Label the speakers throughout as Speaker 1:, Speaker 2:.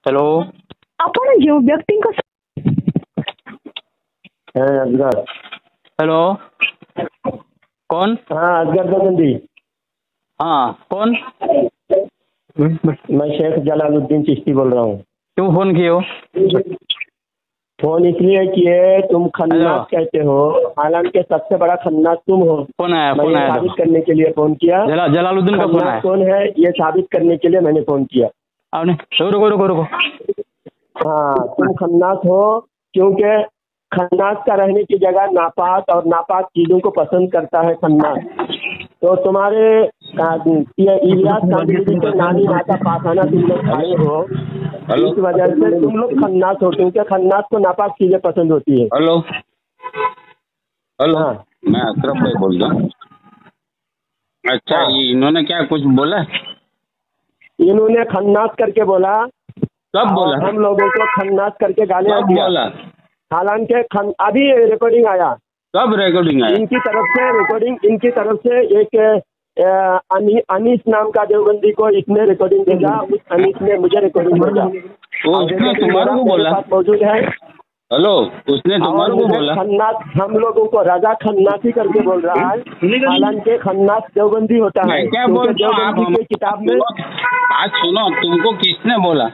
Speaker 1: Hello,
Speaker 2: आपण घेऊ व्यक्तिंक
Speaker 3: Asghar.
Speaker 1: Hello, कौन?
Speaker 3: हाँ असगर दरबंदी।
Speaker 1: हाँ, कौन?
Speaker 3: मैं शेख जलालुद्दीन चिश्ती बोल रहा हूँ।
Speaker 1: क्यों फोन किए हो?
Speaker 3: फोन इसलिए किए, तुम खन्नास कहते हो, हालांकि सबसे बड़ा खन्नास तुम हो।
Speaker 1: फोन आया,
Speaker 3: मैं
Speaker 1: फोन
Speaker 3: ये
Speaker 1: आया
Speaker 3: साबित करने के लिए फोन किया।
Speaker 1: जलालुद्दीन का फोन आया।
Speaker 3: खन्नास कौन है ये साबित करने के लिए मैंने फोन किया।
Speaker 1: आपने रुको रुको रुको।
Speaker 3: हाँ तुम खन्नास हो, क्योंकि खन्नास का रहने की जगह नापाक और नापाक चीजों को पसंद करता है खन्नास। तो तुम्हारे ये इलियास कांदीवली के नानी माता पाखाना तुम लोग खाए हो, इस वजह से तुम लोग खन्नास हो, क्योंकि खन्नास को नापाक चीजें पसंद होती है।
Speaker 4: हेलो हेलो,
Speaker 3: हाँ।
Speaker 4: मैं अशरफ भाई बोल रहा हूँ। अच्छा,
Speaker 3: हाँ।
Speaker 4: ये इन्होंने क्या कुछ बोला?
Speaker 3: इन्होंने खन्नास करके बोला।
Speaker 4: कब बोला?
Speaker 3: हम लोगों को खन्नास करके गालियाँ
Speaker 4: कब
Speaker 3: दिया।
Speaker 4: बोला?
Speaker 3: हालांकि अभी रिकॉर्डिंग आया।
Speaker 4: कब रिकॉर्डिंग आया?
Speaker 3: इनकी तरफ से रिकॉर्डिंग, इनकी तरफ से एक अनीस नाम का देवबंदी को इसने रिकॉर्डिंग भेजा, उस अनीस ने मुझे रिकॉर्डिंग भेजा।
Speaker 4: उसने तुम्हारे को बोला?
Speaker 3: मौजूद है।
Speaker 4: हेलो, उसने तुम्हारे को बोला?
Speaker 3: खन्नास हम लोगों को राजा खन्नासी करके बोल रहा है, हालांकि खन्नास देवबंदी होता है।
Speaker 4: मैं क्या बोल रहा हूँ,
Speaker 3: देवबंदी की किताब में
Speaker 4: बात सुनो। तुमको किसने बोला?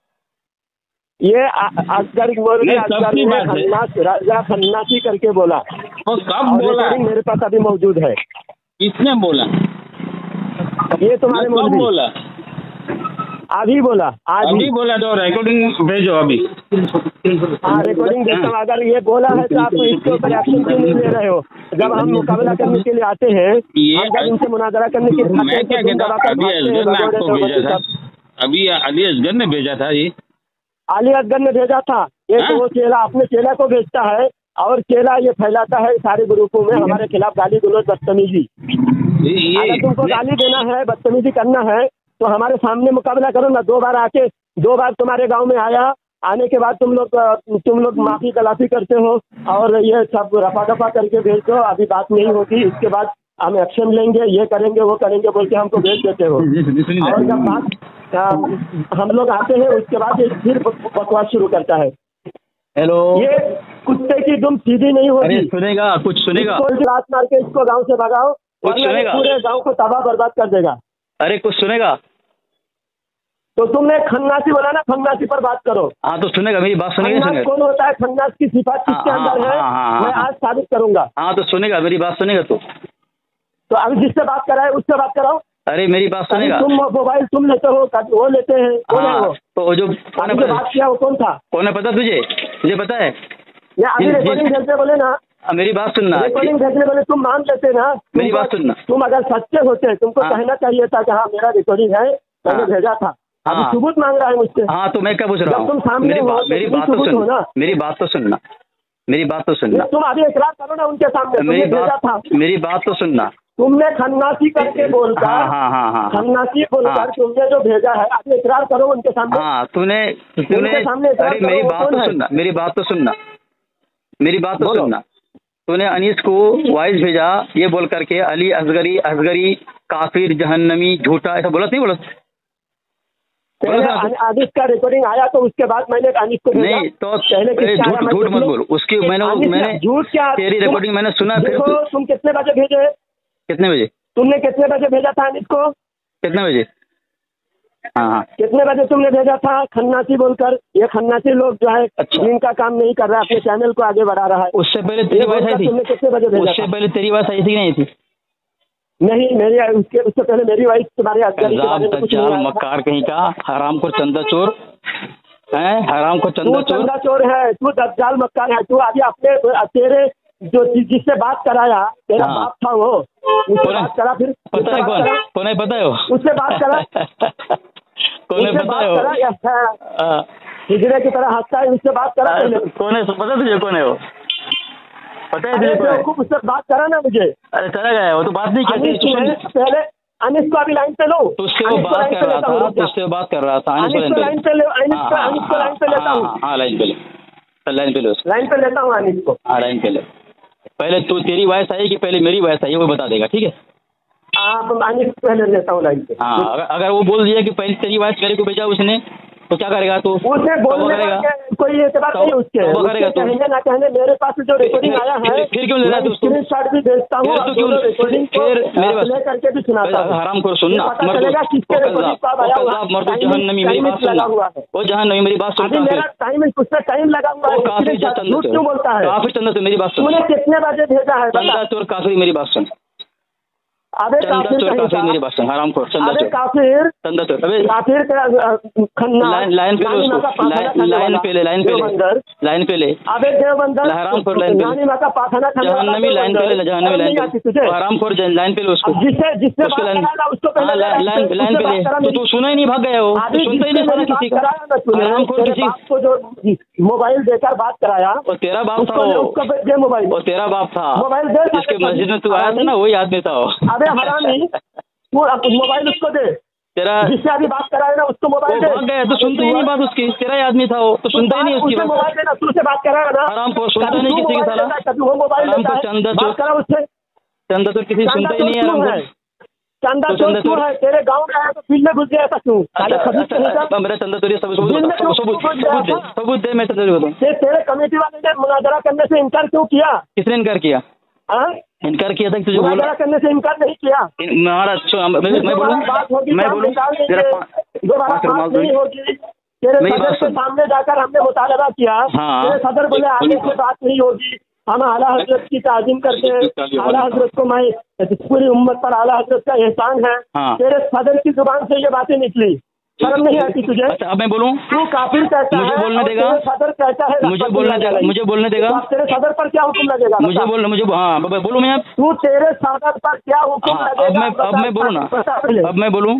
Speaker 3: ये असगर असगर ने खन्नास राजा खन्नासी करके बोला।
Speaker 4: तो कब बोला?
Speaker 3: मेरे पास अभी मौजूद है।
Speaker 4: किसने बोला?
Speaker 3: ये तुम्हारे
Speaker 4: कब बोला?
Speaker 3: अभी बोला।
Speaker 4: अभी बोला तो रिकॉर्डिंग भेजो अभी।
Speaker 3: हाँ रिकॉर्डिंग भेजता हूँ। अगर ये बोला है तो आप इसके ऊपर एक्शन क्यों नहीं ले रहे हो? जब हम मुकाबला करने के लिए आते हैं, जब इनसे मुनाजरा करने के लिए
Speaker 4: मैं क्या कहता, अभी असगर ने आपको भेजा था। अभी अली असगर ने भेजा था। ये
Speaker 3: अली असगर ने भेजा था। ये तो वो चेला अपने चेला को भेजता है और चेला ये फैलाता है सारे ग्रुपों में हमारे खिलाफ गाली गलौज बदतमीजी। अगर तुमको गाली देना है, बदतमीजी करना है तो हमारे सामने मुकाबला करो ना। 2 बार आके 2 बार तुम्हारे गांव में आया, आने के बाद तुम लोग माफी तलाफी करते हो और ये सब रफा दफा करके भेज दो। अभी बात नहीं होती, इसके बाद हम एक्शन लेंगे, ये करेंगे वो करेंगे बोल के हमको भेज देते हो। और जब बात हम लोग आते हैं उसके बाद ये फिर बकवास शुरू करता है।
Speaker 1: हेलो,
Speaker 3: ये कुत्ते की दुम सीधी नहीं होती।
Speaker 1: सुनेगा, कुछ सुनेगा।
Speaker 3: रात मार के इसको गाँव से भगाओ, पूरे गाँव को तबाह बर्बाद कर देगा।
Speaker 1: अरे कुछ सुनेगा
Speaker 3: तो तुमने खन्नासी बोला ना, खन्नासी पर बात करो।
Speaker 1: हाँ तो सुनेगा, मेरी बात सुनेगा।
Speaker 3: खन्नास कौन होता है, खन्नास की सिफात किसके अंदर है, मैं आज साबित करूंगा।
Speaker 1: हाँ तो सुनेगा, मेरी बात सुनेगा।
Speaker 3: तो अभी जिससे बात कराए उससे बात कराओ।
Speaker 1: अरे मेरी बात सुनेगा।
Speaker 3: तुम मोबाइल तुम लेते हो, वो लेते हैं, कौन है वो?
Speaker 1: तो जो
Speaker 3: बात किया वो कौन था?
Speaker 1: कौन है पता तुझे? तुझे पता है?
Speaker 3: अभी रिकॉर्डिंग भेजने बोले ना,
Speaker 1: मेरी बात सुनना।
Speaker 3: रिकॉर्डिंग भेजने बोले तुम मान लेते ना।
Speaker 1: मेरी बात सुनना।
Speaker 3: तुम अगर सच्चे होते तुमको कहना चाहिए था कि हाँ मेरा रिकॉर्डिंग है, मैंने भेजा था। अभी सबूत मांग रहा है मुझसे।
Speaker 1: हाँ तो मैं क्या पूछ रहा हूँ?
Speaker 3: तुम सामने
Speaker 1: मेरी बात तो सुनना। मेरी बात तो सुनना।
Speaker 3: तुम अभी इकरार करो ना उनके सामने,
Speaker 1: मेरी
Speaker 3: भेजा था।
Speaker 1: मेरी बात तो सुनना।
Speaker 3: तुमने खन्नासी करके बोलकर, खन्नासी बोलकर तुमने जो भेजा है, अभी इकरार करो उनके सामने।
Speaker 1: हाँ तूने अरे मेरी बात तो सुनना। मेरी बात तो सुनना। तूने अनीस को वॉइस भेजा ये बोल करके अली असगरी काफिर जहन्नमी झूठा, ऐसा बोला नहीं? बोला
Speaker 3: अनीस का रिकॉर्डिंग आया तो उसके बाद मैंने अनीस को भेजा।
Speaker 1: नहीं तो पहले झूठ मत बोल। उसकी मैंने
Speaker 3: झूठ क्या,
Speaker 1: तेरी रिकॉर्डिंग मैंने सुना।
Speaker 3: देखो तुम कितने बजे भेजे?
Speaker 1: कितने बजे?
Speaker 3: तुमने कितने बजे भेजा था अनीस को?
Speaker 1: कितने बजे? हाँ
Speaker 3: कितने बजे तुमने भेजा था खन्नासी बोलकर? ये खन्नासी लोग जो है जिनका काम नहीं कर रहा है, अपने चैनल को आगे बढ़ा रहा है।
Speaker 1: उससे पहले तेरी वॉइस आई थी?
Speaker 3: तुमने कितने बजे भेजा?
Speaker 1: उससे पहले तेरी वॉइस आई थी नहीं थी?
Speaker 3: नहीं, मेरी उससे पहले मेरी वॉइस तुम्हारे
Speaker 1: चाल मक्कार कहीं का, हराम को चंदा चोर है, हराम को चंदा
Speaker 3: चोर है तू, दज्जाल मक्कार है तू। अभी अपने तेरे जो जिससे बात कराया तेरा बाप था वो, उससे बात करा। फिर
Speaker 1: पता है कौन है? पता है वो?
Speaker 3: उससे बात करा।
Speaker 1: कौन है पता है?
Speaker 3: हिजड़े की तरह हंसता है, उससे बात करा।
Speaker 1: कौन है पता तुझे? कौन है वो? पता है तुझे?
Speaker 3: उससे बात करा ना मुझे।
Speaker 1: अरे चला गया वो तो बात नहीं करती।
Speaker 3: पहले अनीस को अभी लाइन पे लो।
Speaker 1: तुझसे वो बात कर रहा था।
Speaker 3: अनीस को लाइन पे लेता हूँ।
Speaker 1: हाँ लाइन पे ले।
Speaker 3: लाइन पे लेता हूँ अनीस को।
Speaker 1: हाँ लाइन पे ले। पहले तू तेरी वॉइस आई कि पहले मेरी वॉइस आई वो बता देगा, ठीक है?
Speaker 3: आप अनीस पहले लेता हूँ लाइन पे।
Speaker 1: हाँ अगर वो बोल दिया कि पहले तेरी वॉइस मेरे को भेजा उसने तो क्या करेगा तू?
Speaker 3: उसे बोलने
Speaker 1: करेगा
Speaker 3: का कोई एतबार नहीं उसके,
Speaker 1: करेगा तू?
Speaker 3: कहने ना कहने मेरे पास जो रिकॉर्डिंग आया है
Speaker 1: फिर क्यों ले रहा है तू?
Speaker 3: स्क्रीन शॉट भी भेजता हूँ,
Speaker 1: फिर तू क्यों
Speaker 3: रिकॉर्डिंग
Speaker 1: फिर मेरे पास
Speaker 3: प्ले करके भी सुनाता हूँ।
Speaker 1: हराम को सुनना जहन्नमी मेरी बात सुनना, वो जहन्नमी मेरी बात सुनता है।
Speaker 3: मेरा टाइम उसमें टाइम लगा हुआ है,
Speaker 1: काफिर
Speaker 3: झूठ क्यों बोलता है?
Speaker 1: काफिर चंदा मेरी बात सुन,
Speaker 3: तूने कितने बजे भेजा है?
Speaker 1: चंदा चोर काफिर मेरी बात सुन,
Speaker 3: अबे
Speaker 1: चंदा चोर काफिर मेरी बात सुन, हराम खोर चंदा चोर,
Speaker 3: काफिर
Speaker 1: चंदा चोर, अबे
Speaker 3: काफिर खन्ना
Speaker 1: लाइन पे ले उसको, लाइन पे ले, लाइन पे ले, लाइन पे ले,
Speaker 3: अबे देवबंदर
Speaker 1: हराम खोर लाइन पे ले, जहन्नमी लाइन पे ले, जहन्नमी लाइन पे ले, हराम खोर लाइन पे ले उसको,
Speaker 3: जिससे
Speaker 1: उसको लाइन
Speaker 3: लाइन
Speaker 1: पे ले। तो तू सुना ही नहीं, भाग गया हो, तू सुनता ही नहीं सारा किसी का, हराम खोर किसी
Speaker 3: को जो मोबाइल देकर बात कराया,
Speaker 1: और तेरा बाप था वो,
Speaker 3: मोबाइल
Speaker 1: और तेरा बाप था,
Speaker 3: मोबाइल दे,
Speaker 1: जिसके मस्जिद में तू आया था ना, वही आदमी था वो।
Speaker 3: अबे हरामी, तू मोबाइल उसको दे,
Speaker 1: तेरा
Speaker 3: जिससे अभी बात कराया ना उसको मोबाइल दे।
Speaker 1: भाग गया, तो सुनता ही नहीं बात उसकी, तेरा ही आदमी था वो, तो सुनता ही नहीं उसकी बात।
Speaker 3: मोबाइल देना, तू से बात कराया ना,
Speaker 1: हराम को सुनता नहीं किसी की साला,
Speaker 3: वो मोबाइल
Speaker 1: हराम को चंदा
Speaker 3: बात करा उससे,
Speaker 1: चंदा तो किसी सुनता ही नहीं है, हराम को
Speaker 3: चंदा चोर है, तेरे गांव में आया तो फील्ड में घुस गया था तू।
Speaker 1: मेरा चंदा चोरी सबूत दे, मैं चंदा चोरी
Speaker 3: तेरे कमेटी वाले ने मुनाजरा करने से इनकार क्यों किया?
Speaker 1: किसने इनकार किया? इनकार किया था तुझे बोला?
Speaker 3: मुनाजरा करने से इनकार नहीं किया।
Speaker 1: मैं बोलूं
Speaker 3: दोबारा बात नहीं होगी, तेरे सदर के सामने जाकर हमने मुतालबा किया, तेरे सदर बोले आगे से बात नहीं होगी, हम आला हजरत की ताज़ीम करते हैं, आला हजरत को मैं पूरी उम्मत पर आला हजरत का एहसान है। तेरे सदर की जुबान से ये बातें निकली, शर्म नहीं आती तुझे?
Speaker 1: अच्छा, अब मैं बोलूं?
Speaker 3: तू काफिर कहता है,
Speaker 1: मुझे बोलने देगा?
Speaker 3: सदर कहता है
Speaker 1: मुझे बोलने देगा? मुझे बोलने देगा?
Speaker 3: तेरे सदर पर क्या हुक्म लगेगा?
Speaker 1: मुझे बोलूं बोलूं मैं?
Speaker 3: तू तेरे सदर पर क्या हुक्म लगेगा?
Speaker 1: अब मैं बोलूं ना, अब मैं बोलूं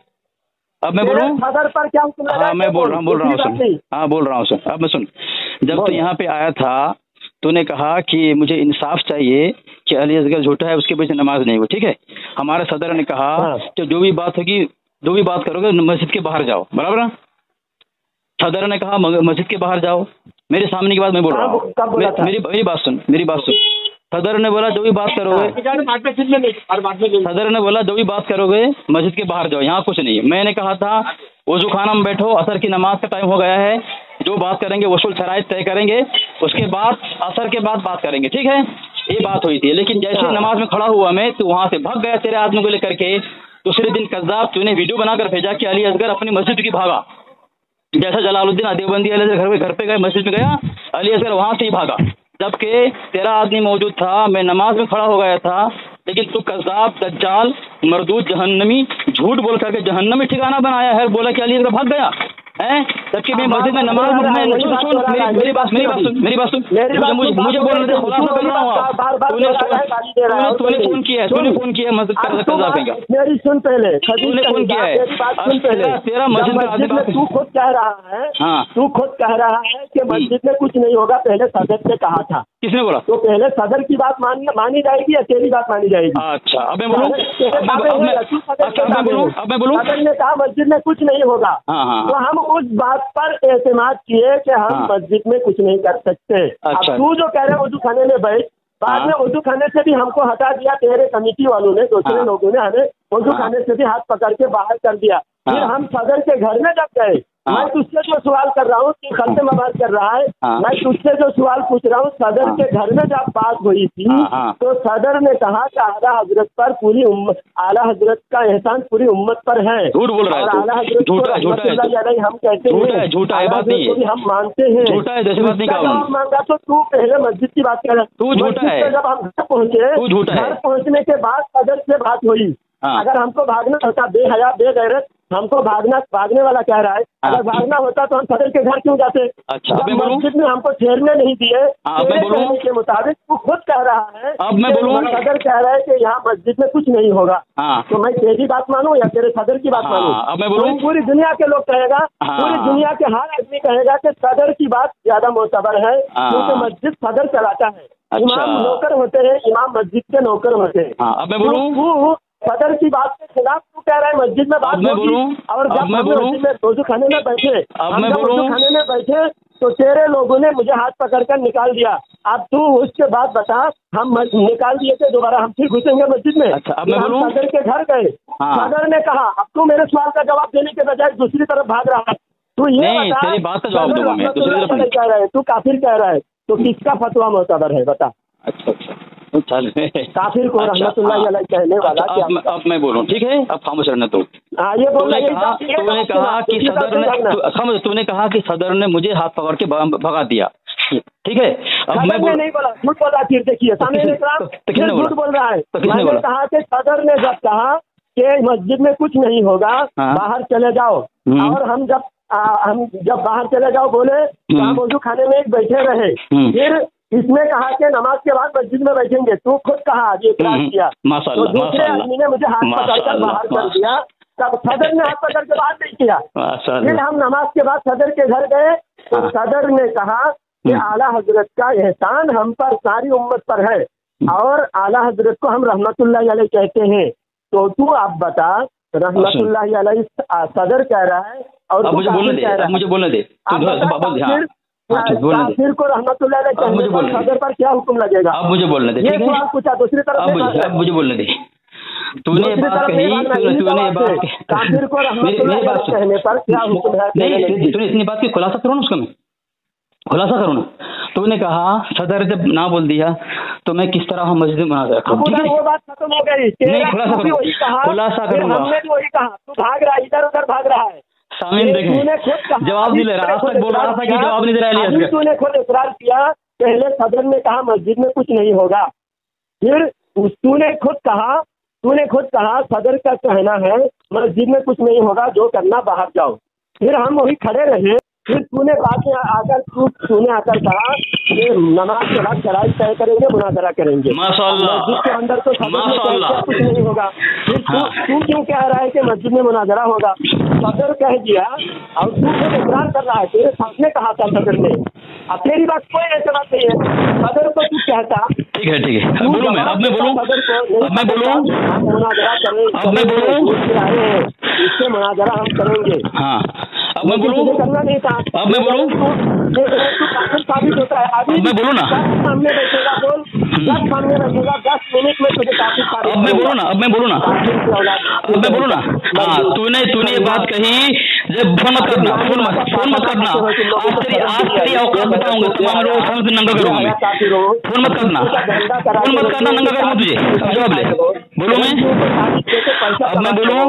Speaker 3: सदर पर क्या हुक्म लगेगा?
Speaker 1: हाँ, मैं बोल रहा हूँ सुन, हाँ बोल रहा हूँ सुन, अब मैं सुन। जब तू यहाँ पे आया था, तूने कहा कि मुझे इंसाफ चाहिए कि अली असगर झूठा है, उसके पीछे नमाज नहीं हुई, ठीक है। हमारे सदर ने कहा कि जो भी बात होगी, जो भी बात करोगे मस्जिद के बाहर जाओ, बराबर ना? सदर ने कहा मस्जिद के बाहर जाओ, मेरे सामने की बात मैं बोल रहा हूँ, मेरी बात सुन, मेरी बात सुन। सदर ने बोला जो भी बात करोगे, सदर ने बोला जो भी बात करोगे मस्जिद के बाहर जाओ, यहाँ कुछ नहीं है। मैंने कहा था वजू खाना में बैठो, असर की नमाज का टाइम हो गया है, जो बात करेंगे वसूल शराइत तय करेंगे, उसके बाद असर के बाद बात करेंगे, ठीक है। ये बात हुई थी, लेकिन जैसे नमाज में खड़ा हुआ मैं, तो वहाँ से भाग गया तेरे आदमी को लेकर के। दूसरे दिन कज़्ज़ाब तूने वीडियो बनाकर भेजा कि अली असगर अपनी मस्जिद की भागा, जैसा जलालुद्दीन देवबंदी घर पे गए, मस्जिद में गया, अली असगर वहाँ से ही भागा, जबकि तेरा आदमी मौजूद था, मैं नमाज में खड़ा हो गया था। लेकिन तू कज़्ज़ाब, दज्जाल, मरदूद, जहन्नमी, झूठ बोल करके जहन्नमी ठिकाना बनाया है, बोला कि अली असगर भाग गया है, जबकि मैं मस्जिद में नमाज में मेरी बात सुन, मुझे बोलने दे, खुलासा कर रहा हूँ। तूने फोन किया मस्जिद का,
Speaker 3: मेरी सुन पहले,
Speaker 1: तूने फोन किया है, तेरा मस्जिद में
Speaker 3: तू खुद कह रहा है, तू खुद कह रहा है कि मस्जिद में कुछ नहीं होगा, पहले सदर ने कहा था।
Speaker 1: किसने बोला?
Speaker 3: तो पहले सदर की बात मानी जाएगी या तेरी बात मानी जाएगी?
Speaker 1: अच्छा, अब मैं बोलूं?
Speaker 3: सदर ने कहा मस्जिद में कुछ नहीं होगा, तो हम उस बात पर एतमाद किए कि हम मस्जिद में कुछ नहीं कर सकते। अब तू जो कह रहे वजू खाने में बैठ, बाद में वजू खाने से भी हमको हटा दिया, तेरे कमेटी वालों ने, दूसरे लोगों ने हमें वजू खाने से भी हाथ पकड़ के बाहर कर दिया। फिर हम सदर के घर में जब गए, मैं तुझसे जो सवाल कर रहा हूँ कि खल्ते मबाद कर रहा है, मैं तुझसे जो सवाल पूछ रहा हूँ, सदर के घर में जब बात हुई थी तो सदर ने कहा कि आला हजरत पर पूरी उम्मत, आला हजरत का एहसान पूरी उम्मत पर है।
Speaker 1: झूठ बोल रहा है,
Speaker 3: आला हजरत
Speaker 1: झूठा है,
Speaker 3: हम कहते हैं,
Speaker 1: झूठा है, बात नहीं है,
Speaker 3: हम मानते हैं,
Speaker 1: झूठा है, जैसे बात नहीं कहा
Speaker 3: मांगा। तो तू पहले मस्जिद की बात कर,
Speaker 1: तू झूठा है।
Speaker 3: जब हम घर पहुँचे, घर पहुँचने के बाद सदर से बात हुई, अगर हमको भागना होता, बेहया बेगैरत, हमको भागने वाला कह रहा है, अगर भागना होता तो हम सदर के घर क्यों जाते?
Speaker 1: अच्छा,
Speaker 3: मस्जिद में हमको ठहरने नहीं दिए, के मुताबिक तू खुद कह रहा है,
Speaker 1: अब मैं बोलूं?
Speaker 3: सदर कह रहा है कि यहाँ मस्जिद में कुछ नहीं होगा, तो मैं तेरी बात मानूं या तेरे सदर की बात मानूं?
Speaker 1: अब मैं बोलूं?
Speaker 3: पूरी दुनिया के लोग कहेगा, पूरी दुनिया के हर आदमी कहेगा कि सदर की बात ज्यादा मोतबर है, क्योंकि मस्जिद सदर चलाता है। इमाम नौकर होते हैं, इमाम मस्जिद के नौकर होते हैं।
Speaker 1: अब मैं बोलूं?
Speaker 3: सदर की बात के खिलाफ तू कह रहा है मस्जिद में बात होगी, और जब हम मस्जिद में रोज़ू खाने में बैठे, खाने में बैठे तो तेरे लोगों ने मुझे हाथ पकड़कर निकाल दिया। अब तू उसके बाद बता, हम निकाल दिए थे, दोबारा हम फिर घुसेंगे मस्जिद में?
Speaker 1: अच्छा, अब मैं बोलूं?
Speaker 3: सदर के घर गए, सदर ने कहा, अब तू मेरे सवाल का जवाब देने के बजाय दूसरी तरफ भाग रहा है। तू ये
Speaker 1: नहीं,
Speaker 3: बता,
Speaker 1: तेरी बात का जवाब दूंगा मैं, दूसरी तरफ नहीं।
Speaker 3: कह रहा है तू काफिर कह रहा है, तो किसका फतवा मोतबर है बता।
Speaker 1: अच्छा अच्छा चल
Speaker 3: काफिर को रहमतुल्लाह अलैह कहने वाला क्या?
Speaker 1: अब मैं बोलूँ, ठीक है, अब खामोश रहना तो।
Speaker 3: हाँ ये बोल
Speaker 1: तूने कहा कि सदर ने, समझ, तूने कहा कि सदर ने मुझे हाथ पकड़ के भगा दिया, ठीक है। अब मैं
Speaker 3: नहीं बोला, झूठ बोला। फिर देखिए सामने झूठ बोल रहा है। मैंने कहा कि सदर ने जब कहा कि मस्जिद में कुछ नहीं होगा, बाहर चले जाओ, और हम जब बाहर चले जाओ बोले तो हम वजू खाने में बैठे रहे। फिर इसने कहा कि नमाज के बाद मस्जिद में बैठेंगे, तू खुद कहा, ये इकरार किया। तो दूसरे आदमी ने मुझे हाथ पकड़कर बाहर कर दिया, तब सदर ने हाथ पकड़ के बाहर नहीं किया। फिर हम नमाज के बाद सदर के घर गए तो सदर ने कहा कि आला हजरत का एहसान हम पर, सारी उम्मत पर है, और आला हजरत को हम रहमतुल्लाह अलैह कहते हैं। तो तू आप बता, रहमतुल्लाह अलैह सदर कह रहा है और
Speaker 1: मुझे बोलने दे,
Speaker 3: काफिर को रहमतुल्लाह अलैह कहने पर सदर पर क्या हुक्म लगेगा?
Speaker 1: अब मुझे बोलने दे,
Speaker 3: ये सवाल पूछा। दूसरी तरफ
Speaker 1: अब मुझे बोलने दे। तूने बात कही,
Speaker 3: काफिर को रहमतुल्लाह अलैह कहने पर क्या हुक्म है?
Speaker 1: नहीं, तूने इतनी बात की खुलासा करो ना, उसका मैं खुलासा करूँ ना। तूने कहा सदर जब ना बोल दिया तो मैं किस तरह मस्जिद में मुनाज़रा करूँ, ठीक है?
Speaker 3: वो बात खत्म हो गई।
Speaker 1: नहीं, खुलासा करूँगा,
Speaker 3: हमने भी वही कहा, तू भाग रहा है, इधर उधर भाग रहा है।
Speaker 1: सामीन देखें, जवाब नहीं ले रहा, आज तक बोल रहा था कि जवाब नहीं दे रहा है।
Speaker 3: तूने खुद इकरार किया, पहले सदर ने कहा मस्जिद में कुछ नहीं होगा, फिर तूने खुद कहा सदर का कहना है मस्जिद में कुछ नहीं होगा, जो करना बाहर जाओ। फिर हम वही खड़े रहे। फिर तूने आकर कहा कि नमाज के बाद शराइत तय करेंगे, मुनाजरा करेंगे, मस्जिद के अंदर तो कुछ नहीं होगा। फिर तू क्यों कह रहा है कि मस्जिद में मुनाजरा होगा? सदर कह दिया और तू खुद इकरार कर रहा है, तेरे सामने कहा था सदर ने। अब तेरी बात कोई ऐसी बात नहीं है, सदर को तू कहता।
Speaker 1: ठीक है बोलूं मैं, अब मैं बोलूं,
Speaker 3: मुनाजरा करेंगे, इससे मुनाजरा हम करेंगे।
Speaker 1: हाँ, अब मैं बोलूं,
Speaker 3: करना नहीं था।
Speaker 1: अब मैं बोलूं,
Speaker 3: साबित होता है। अभी
Speaker 1: मैं बोलूं ना,
Speaker 3: सामने बैठेगा, बोल 10 सामने बैठेगा, 10 मिनट में तुझे काफी साबित।
Speaker 1: अब मैं बोलूं ना, हाँ, तूने ये बात कही, जब फोन मत करना, आज तेरी औकात बताऊंगा, तमाम लोग समझ नंगा करूंगा मैं। फोन मत करना, नंगा करूंगा तुझे। अब जवाब ले, बोलूं मैं, अब मैं बोलूं,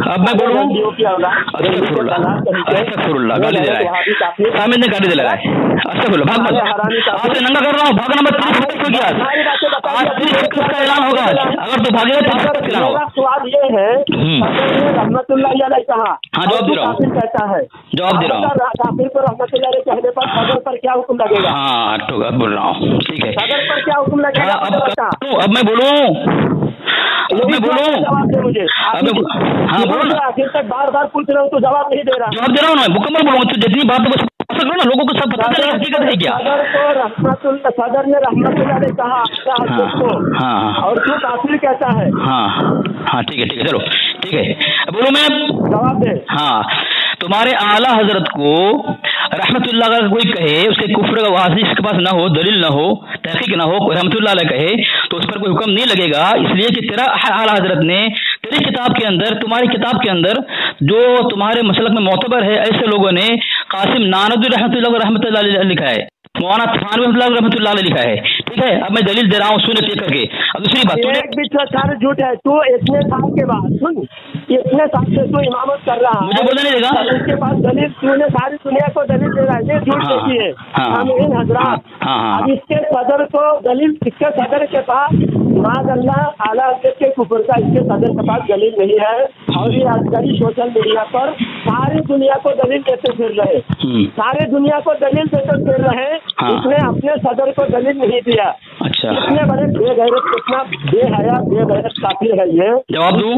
Speaker 1: अस्तगफिरुल्लाह, गाली दे रहा है, सामिद ने गाली दे लगा है, अस्तगफिरुल्लाह, भाग मत, आज से नंगा कर रहा हूँ, भागना मत। आज तेरी का ऐलान होगा, अगर तू भागेगा तो ऐलान होगा।
Speaker 3: सवाल ये है, रहमतुल्लाह अलैह कहा,
Speaker 1: हाँ जवाब दे रहा हूँ,
Speaker 3: कहता है,
Speaker 1: जवाब दे रहा हूँ।
Speaker 3: काफिर को रहमतुल्लाह अलैह कहने पर सदर पर क्या हुक्म लगेगा?
Speaker 1: हाँ तो अब बोल रहा हूँ, ठीक है,
Speaker 3: सदर पर क्या हुक्म लगेगा?
Speaker 1: अब मैं बोलूँ,
Speaker 3: जवाब दे मुझे।
Speaker 1: हाँ बोलो,
Speaker 3: आखिर तक बार पूछ रहा हूँ तो जवाब नहीं दे रहा।
Speaker 1: जवाब दे रहा हूँ ना, मुकम्मल बोलूँगा, तो जितनी बात बस ना, लोगों को सब पता चलेगा हकीकत है क्या।
Speaker 3: सदर ने रहमतुल्लाह अलैह कहा
Speaker 1: हाँ,
Speaker 3: और तू काफिर कहता है।
Speaker 1: हाँ ठीक है, चलो ठीक है, बोलो मैं,
Speaker 3: जवाब दे।
Speaker 1: हाँ, तुम्हारे आला हजरत को रहमतुल्लाह का कोई कहे, उसके कुफ्र का वाजिब इसके पास ना हो, दलील ना हो, तहकीक ना हो, रहमतुल्लाह अलैह कहे, तो उस पर कोई हुक्म नहीं लगेगा, इसलिए कि तेरा आला हजरत ने तेरी किताब के अंदर, तुम्हारी किताब के अंदर, जो तुम्हारे मसलक में मोतबर है, ऐसे लोगों ने कासिम नानवी रहमतुल्लाह अलैह लिखा है, मौलाना थानवी रहमतुल्लाह अलैह लिखा है, ठीक है। अब मैं दलील दे रहा हूँ, सुन चेक करके। अब दूसरी बात,
Speaker 3: एक भी सारे झूठ है, तू इतने साल के बाद, सुन, इतने साल से तू इमामत कर रहा है,
Speaker 1: मुझे बोलने नहीं देगा,
Speaker 3: उसके पास दलील, तूने सारी दुनिया को दलील दे रहा है, ये झूठ देखी है सामीन हजरात। अब इसके सदर को दलील, इसके सदर के पास माज़अल्लाह आला हज़रत के कुफ्र का इसके सदर के पास दलील नहीं है, और ये आजकल सोशल मीडिया पर सारी दुनिया को दलील देते फिर रहे, सारे दुनिया को दलील देते फिर रहे। इसने अपने सदर को दलील नहीं दिया।
Speaker 1: अच्छा,
Speaker 3: कितने बड़े बेगैरत, कितना बेहया बेगैरत काफिर है ये।
Speaker 1: जवाब दूं,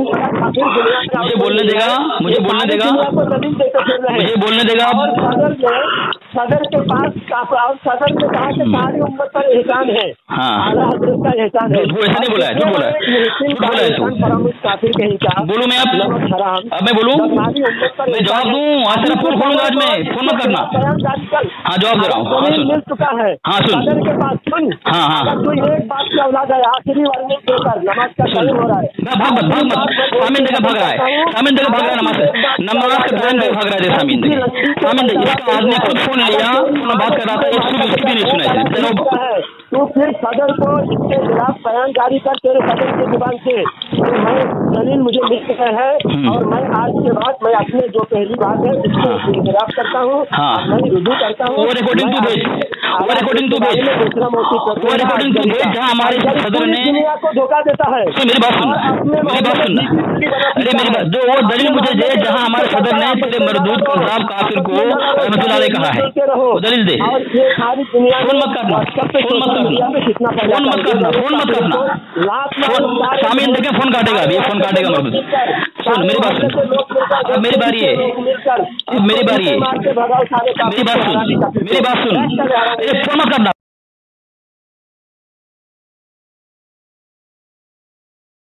Speaker 1: मुझे बोलने देगा, मुझे बोलने देगा,
Speaker 3: दुनिया को दलील देते फिर रहे,
Speaker 1: मुझे बोलने देगा।
Speaker 3: और सदर सदर के पास और सदर में कहा कि सारी उम्मत पर एहसान है। आला हजरत का एहसान है।
Speaker 1: ऐसा नहीं बोला है, झूठ बोला है,
Speaker 3: काफिर कहीं का
Speaker 1: बोलूं मैं अब मैं बोलूं, मैं जवाब दूं? आज तेरा फोन खोलूंगा, आज मैं फोन मत करना। हाँ जवाब दे रहा हूँ।
Speaker 3: मिल चुका है।
Speaker 1: हाँ सुन,
Speaker 3: सदर के पास सुन।
Speaker 1: हाँ
Speaker 3: तू एक बात की औलाद है, आखिरी वार्निंग देकर नमाज का टाइम हो रहा है।
Speaker 1: सामिन देकर भाग रहा है, सामिन देकर भाग रहा है, नमाज का टाइम देकर भाग रहा है। सामिन इसका आदमी खुद फोन लिया, बात कर रहा था, एक सुबह उसकी भी नहीं सुना है।
Speaker 3: तू फिर सदर को इसके खिलाफ बयान जारी कर, तेरे सदर की जुबान से मैं दलील मुझे मिल चुका है और मैं आज के बाद मैं अपने जो पहली बात है उसको खिलाफ करता हूँ, मैं रुजू करता हूँ।
Speaker 1: वो रिकॉर्डिंग तू भेज, वो रिकॉर्डिंग तू भेज, वो रिकॉर्डिंग तू भेज जहाँ हमारे सदर ने
Speaker 3: दुनिया को धोखा देता है।
Speaker 1: मेरी बात सुन, मेरी बात सुन, अरे मेरी बात, जो वो दलील मुझे दे जहाँ हमारे सदर ने तेरे मरदूद कज़ाब काफिर को रहमतुल्लाह अलैह कहा है, वो दलील दे।
Speaker 3: और ये सारी दुनिया
Speaker 1: फोन मत करना, फोन मत करना, फोन मत करना, फोन मत करना। सामीन देखे फोन काटेगा, अभी फोन काटेगा मरदूद। सुन मेरी बात सुन, अब मेरी बारी है, अब मेरी बारी है, मेरी बात सुन, मेरी बात सुन, फोन मत करना।